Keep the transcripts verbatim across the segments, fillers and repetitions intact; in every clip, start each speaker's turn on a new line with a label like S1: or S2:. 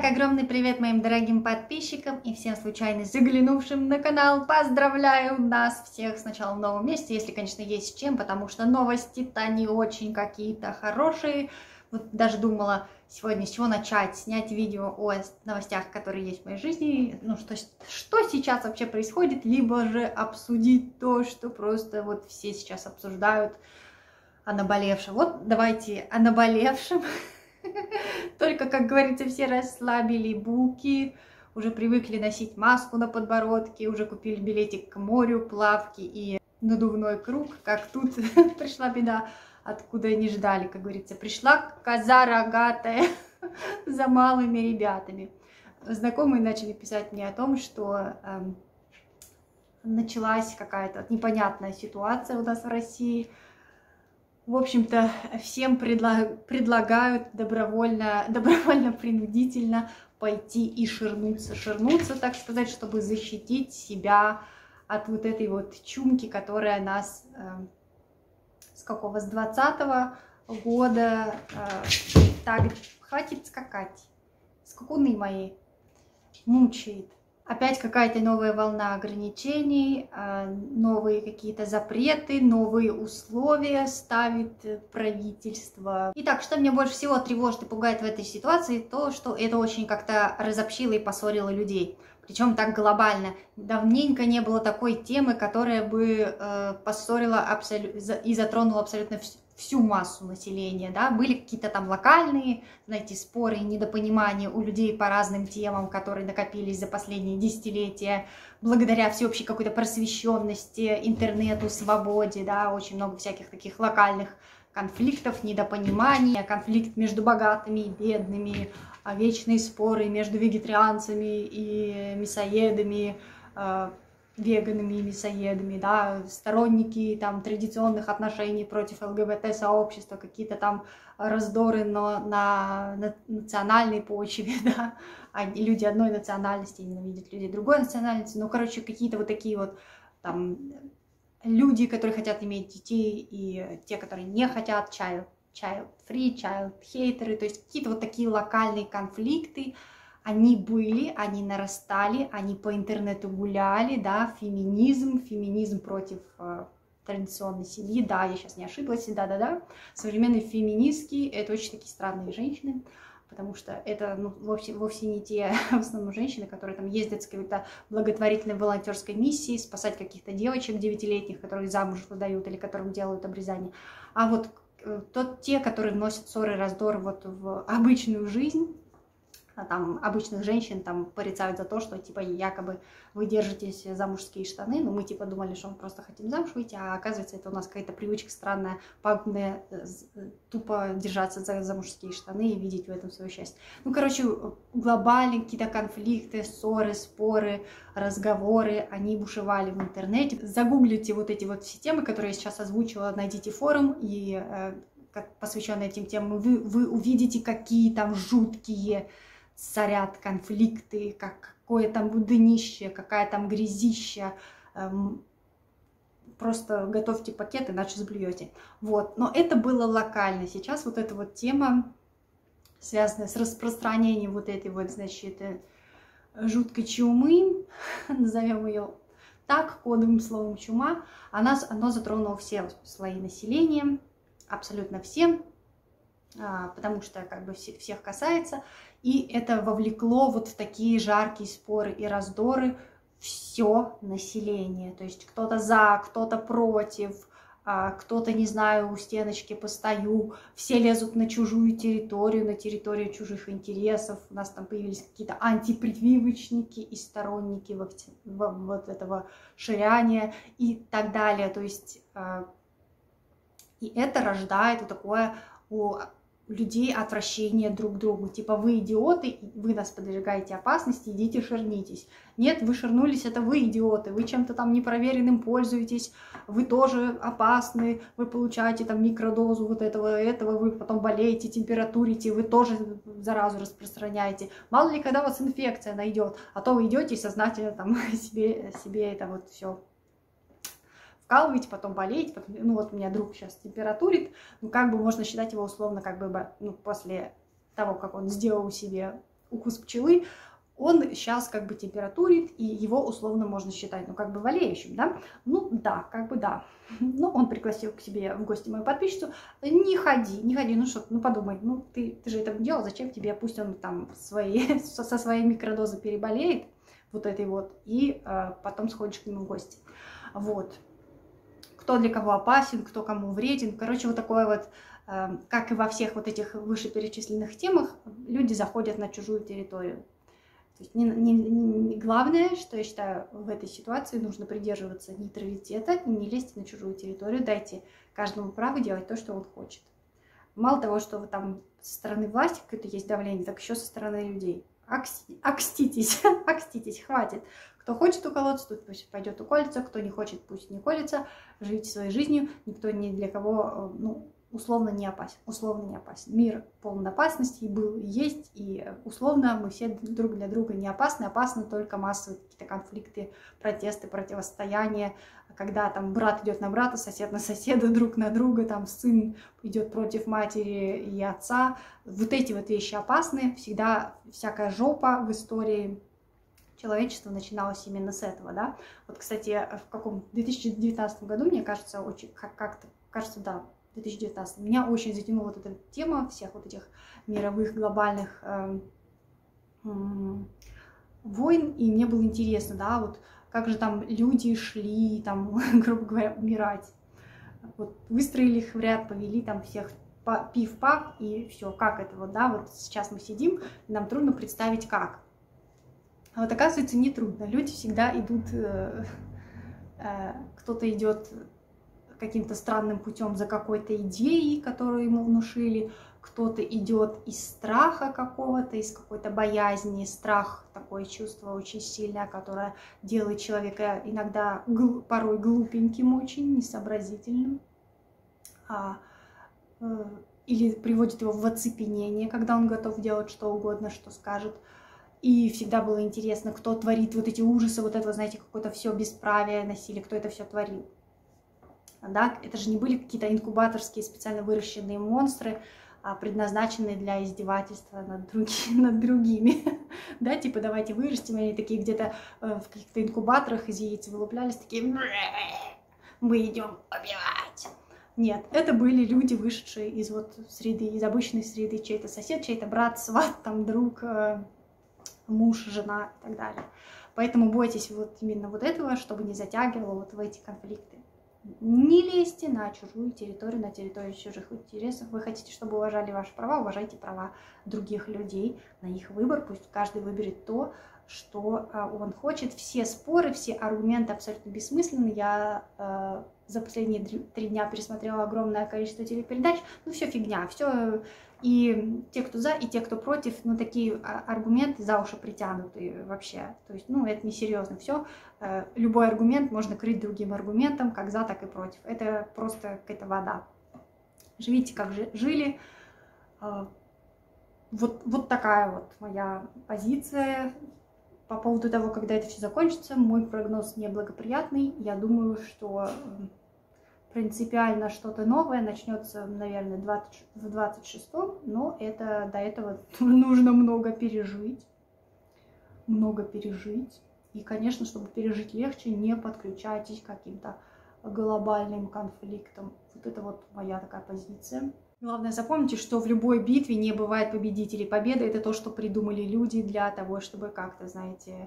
S1: Итак, огромный привет моим дорогим подписчикам и всем случайно заглянувшим на канал. Поздравляю нас всех с началом в новом месте, если, конечно, есть с чем, потому что новости-то не очень какие-то хорошие. Вот даже думала сегодня, с чего начать, снять видео о новостях, которые есть в моей жизни, ну, что, что сейчас вообще происходит, либо же обсудить то, что просто вот все сейчас обсуждают о наболевшем. Вот давайте о наболевшем. Только, как говорится, все расслабили булки, уже привыкли носить маску на подбородке, уже купили билетик к морю, плавки и надувной круг. Как тут пришла беда, откуда не ждали, как говорится. Пришла коза рогатая за малыми ребятами. Знакомые начали писать мне о том, что э, началась какая-то непонятная ситуация у нас в России. В общем-то, всем предла- предлагают добровольно, добровольно-принудительно пойти и ширнуться, ширнуться, так сказать, чтобы защитить себя от вот этой вот чумки, которая нас э, с какого, с двадцатого года, э, так, хватит скакать, скакуны мои, мучает. Опять какая-то новая волна ограничений, новые какие-то запреты, новые условия ставит правительство. Итак, что меня больше всего тревожит и пугает в этой ситуации, то, что это очень как-то разобщило и поссорило людей. Причем так глобально. Давненько не было такой темы, которая бы э, поссорила абсолютно и затронула абсолютно всю. всю массу населения, да, были какие-то там локальные, знаете, споры и недопонимания у людей по разным темам, которые накопились за последние десятилетия, благодаря всеобщей какой-то просвещенности, интернету, свободе, да, очень много всяких таких локальных конфликтов, недопониманий, конфликт между богатыми и бедными, вечные споры между вегетарианцами и мясоедами, веганами и мясоедами, да, сторонники там традиционных отношений против ЛГБТ-сообщества, какие-то там раздоры, но на, на национальной почве, да, люди одной национальности ненавидят людей другой национальности, ну, короче, какие-то вот такие вот там люди, которые хотят иметь детей, и те, которые не хотят, child, child free, child hater, то есть какие-то вот такие локальные конфликты. Они были, они нарастали, они по интернету гуляли, да, феминизм, феминизм против э, традиционной семьи, да, я сейчас не ошиблась, да-да-да, современные феминистки — это очень такие странные женщины, потому что это ну, вовсе, вовсе не те, в основном, женщины, которые там ездят с какой-то благотворительной волонтерской миссией, спасать каких-то девочек девятилетних, которых замуж выдают или которым делают обрезание, а вот э, тот, те, которые вносят ссоры и раздор вот в обычную жизнь. Там обычных женщин там порицают за то, что типа якобы вы держитесь за мужские штаны, но мы типа думали, что мы просто хотим замуж выйти, а оказывается это у нас какая-то привычка странная, пагубная, тупо держаться за, за мужские штаны и видеть в этом свое счастье. Ну, короче, глобальные какие-то конфликты, ссоры, споры, разговоры, они бушевали в интернете. Загуглите вот эти вот все темы, которые я сейчас озвучила, найдите форум и э, посвященный этим темам, вы, вы увидите, какие там жуткие царят конфликты, как, какое там днище, какая там грязища. Эм, просто готовьте пакет, иначе заблюете. Вот. Но это было локально. Сейчас вот эта вот тема, связанная с распространением вот этой вот, значит, жуткой чумы, назовем ее так, кодовым словом чума, она, оно затронуло все слои населения, абсолютно все, потому что как бы всех касается, и это вовлекло вот в такие жаркие споры и раздоры все население, то есть кто-то за, кто-то против, кто-то, не знаю, у стеночки постою, все лезут на чужую территорию, на территорию чужих интересов, у нас там появились какие-то антипрививочники и сторонники вот этого ширяния и так далее, то есть и это рождает вот такое у людей отвращение друг к другу. Типа, вы идиоты, вы нас подвергаете опасности, идите ширнитесь. Нет, вы ширнулись, это вы идиоты, вы чем-то там непроверенным пользуетесь, вы тоже опасны, вы получаете там микродозу вот этого, этого, вы потом болеете, температурите, вы тоже заразу распространяете. Мало ли, когда у вас инфекция найдет, а то вы идете и сознательно там себе, себе это вот все вкалываете, потом болеете, потом, ну вот у меня друг сейчас температурит, ну как бы можно считать его условно как бы, ну после того, как он сделал себе укус пчелы, он сейчас как бы температурит, и его условно можно считать, ну, как бы болеющим, да? Ну, да, как бы да. Но он пригласил к себе в гости мою подписчицу. Не ходи, не ходи, ну что, ну подумай, ну ты, ты же это делал, зачем тебе? Пусть он там свои, со своей микродозы переболеет, вот этой вот, и э, потом сходишь к нему в гости. Вот. Кто для кого опасен, кто кому вреден. Короче, вот такое вот, э, как и во всех вот этих вышеперечисленных темах, люди заходят на чужую территорию. То есть не, не, не, главное, что я считаю, в этой ситуации нужно придерживаться нейтралитета и не лезть на чужую территорию. Дайте каждому право делать то, что он хочет. Мало того, что вы там со стороны власти какое-то есть давление, так еще со стороны людей. Аксти, акститесь, акститесь, хватит. Кто хочет уколоться, тут пусть пойдет уколется, кто не хочет, пусть не колется. Живите своей жизнью, никто ни для кого, ну, условно не опасен, условно не опасен. Мир полон опасностей, был и есть, и условно мы все друг для друга не опасны, опасны только массовые какие-то конфликты, протесты, противостояния, когда там брат идет на брата, сосед на соседа, друг на друга, там сын идет против матери и отца. Вот эти вот вещи опасны, всегда всякая жопа в истории человечества начиналось именно с этого, да. Вот, кстати, в каком две тысячи девятнадцатом году, мне кажется, очень как-то, кажется, да, две тысячи девятнадцатом, меня очень затянула вот эта тема всех вот этих мировых глобальных э, э, войн, и мне было интересно, да, вот как же там люди шли, там, грубо говоря, умирать. Вот выстроили их в ряд, повели там всех пиф-паф, и все, как это вот, да, вот сейчас мы сидим, нам трудно представить, как. А вот оказывается, не трудно. Люди всегда идут, э, э, кто-то идет каким-то странным путем за какой-то идеей, которую ему внушили, кто-то идет из страха какого-то, из какой-то боязни. Страх — такое чувство очень сильное, которое делает человека иногда гл- порой глупеньким очень, несообразительным. А, э, или приводит его в оцепенение, когда он готов делать что угодно, что скажет. И всегда было интересно, кто творит вот эти ужасы, вот это, знаете, какое-то все бесправие, насилие, кто это все творил. Да? Это же не были какие-то инкубаторские специально выращенные монстры, предназначенные для издевательства над, други, над другими. Да, типа давайте вырастим, они такие где-то в каких-то инкубаторах из яиц вылуплялись, такие мы идем убивать. Нет, это были люди, вышедшие из вот среды, из обычной среды, чей-то сосед, чей-то брат, сват, там друг, муж, жена и так далее. Поэтому бойтесь вот именно вот этого, чтобы не затягивало вот в эти конфликты. Не лезьте на чужую территорию, на территорию чужих интересов. Вы хотите, чтобы уважали ваши права, уважайте права других людей на их выбор. Пусть каждый выберет то, что он хочет. Все споры, все аргументы абсолютно бессмысленны. Я э, за последние три дня пересмотрела огромное количество телепередач. Ну, все фигня, все. И те, кто за, и те, кто против, ну, такие аргументы за уши притянутые вообще. То есть, ну, это несерьезно все. Любой аргумент можно крыть другим аргументом, как за, так и против. Это просто какая-то вода. Живите, как жили. Вот, вот такая вот моя позиция по поводу того, когда это все закончится. Мой прогноз неблагоприятный. Я думаю, что принципиально что-то новое начнется, наверное, в двадцать шестом, но это до этого нужно много пережить. Много пережить. И, конечно, чтобы пережить легче, не подключайтесь к каким-то глобальным конфликтам. Вот это вот моя такая позиция. Главное, запомните, что в любой битве не бывает победителей. Победа — это то, что придумали люди для того, чтобы как-то, знаете,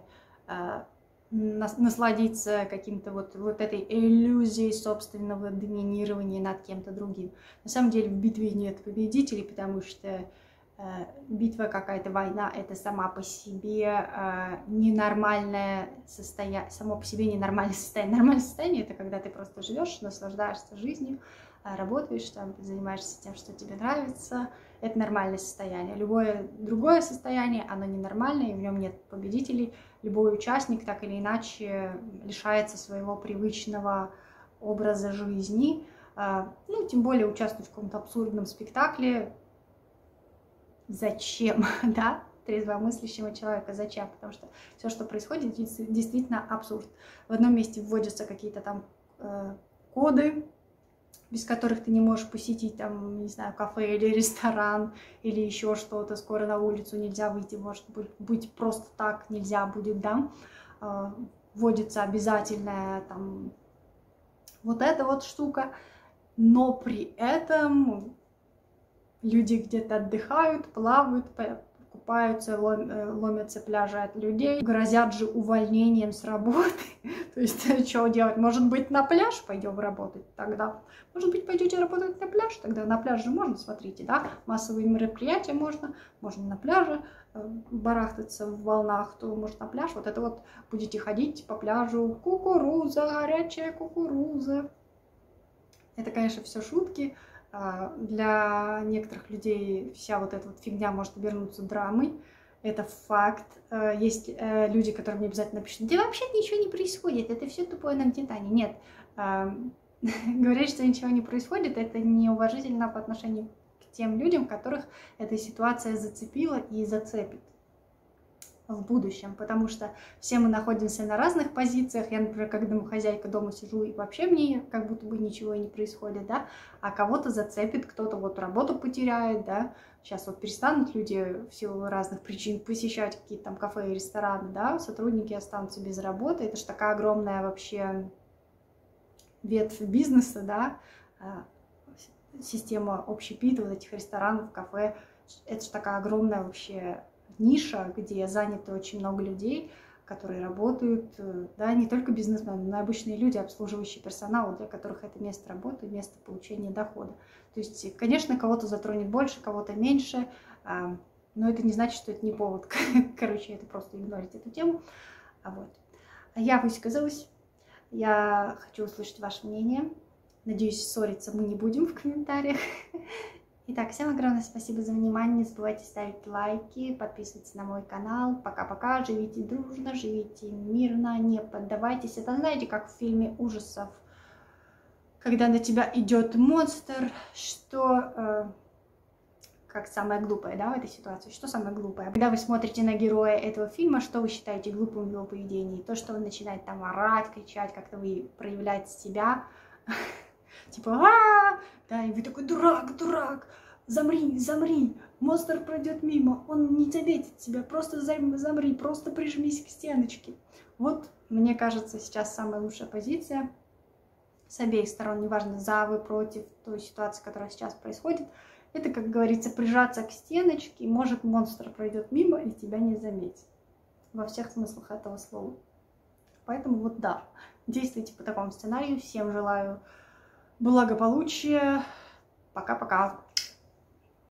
S1: насладиться каким-то вот, вот этой иллюзией собственного доминирования над кем-то другим. На самом деле в битве нет победителей, потому что э, битва, какая-то война, это сама по себе э, ненормальное состояние, само по себе ненормальное состояние. Нормальное состояние — это когда ты просто живешь, наслаждаешься жизнью, работаешь, там, занимаешься тем, что тебе нравится. Это нормальное состояние. Любое другое состояние, оно ненормальное, и в нем нет победителей. Любой участник так или иначе лишается своего привычного образа жизни. Ну, тем более участвовать в каком-то абсурдном спектакле. Зачем, да? Трезвомыслящего человека. Зачем? Потому что все, что происходит, действительно абсурд. В одном месте вводятся какие-то там э, коды, без которых ты не можешь посетить, там, не знаю, кафе или ресторан, или еще что-то. Скоро на улицу нельзя выйти, может быть, быть просто так нельзя будет, да. Вводится обязательная там вот эта вот штука, но при этом люди где-то отдыхают, плавают, купаются, ломятся пляжи от людей, грозят же увольнением с работы. То есть, что делать? Может быть, на пляж пойдем работать тогда? Может быть, пойдете работать на пляж? Тогда на пляж же можно, смотрите, да? Массовые мероприятия можно, можно на пляже барахтаться в волнах, то может на пляж. Вот это вот будете ходить по пляжу, кукуруза, горячая кукуруза. Это, конечно, все шутки. Для некоторых людей вся вот эта вот фигня может обернуться драмой. Это факт. Есть люди, которые мне обязательно пишут: да вообще ничего не происходит, это все тупое нагнетание. Нет. Говорить, что ничего не происходит, это неуважительно по отношению к тем людям, которых эта ситуация зацепила и зацепит в будущем, потому что все мы находимся на разных позициях. Я, например, как домохозяйка дома сижу, и вообще мне как будто бы ничего и не происходит, да, а кого-то зацепит, кто-то вот работу потеряет, да, сейчас вот перестанут люди в силу разных причин посещать какие-то там кафе и рестораны, да, сотрудники останутся без работы, это же такая огромная вообще ветвь бизнеса, да, система общепита, вот этих ресторанов, кафе, это же такая огромная вообще ниша, где заняты очень много людей, которые работают, да, не только бизнесмены, но и обычные люди, обслуживающий персонал, для которых это место работы, место получения дохода. То есть, конечно, кого-то затронет больше, кого-то меньше, но это не значит, что это не повод, короче, это просто игнорить эту тему. Вот. Я высказалась, я хочу услышать ваше мнение, надеюсь, ссориться мы не будем в комментариях. Итак, всем огромное спасибо за внимание, не забывайте ставить лайки, подписывайтесь на мой канал. Пока-пока, живите дружно, живите мирно, не поддавайтесь. Это, знаете, как в фильме ужасов, когда на тебя идет монстр, что, э, как самое глупое, да, в этой ситуации, что самое глупое? Когда вы смотрите на героя этого фильма, что вы считаете глупым в его поведении? То, что он начинает там орать, кричать, как-то вы проявляете себя, типа, а да, и вы такой: дурак, дурак, замри, замри, монстр пройдет мимо, он не заметит тебя, просто замри, просто прижмись к стеночке. Вот, мне кажется, сейчас самая лучшая позиция с обеих сторон, неважно, за вы, против той ситуации, которая сейчас происходит, это, как говорится, прижаться к стеночке, и, может, монстр пройдет мимо и тебя не заметит. Во всех смыслах этого слова. Поэтому вот да, действуйте по такому сценарию. Всем желаю благополучия. Пока-пока.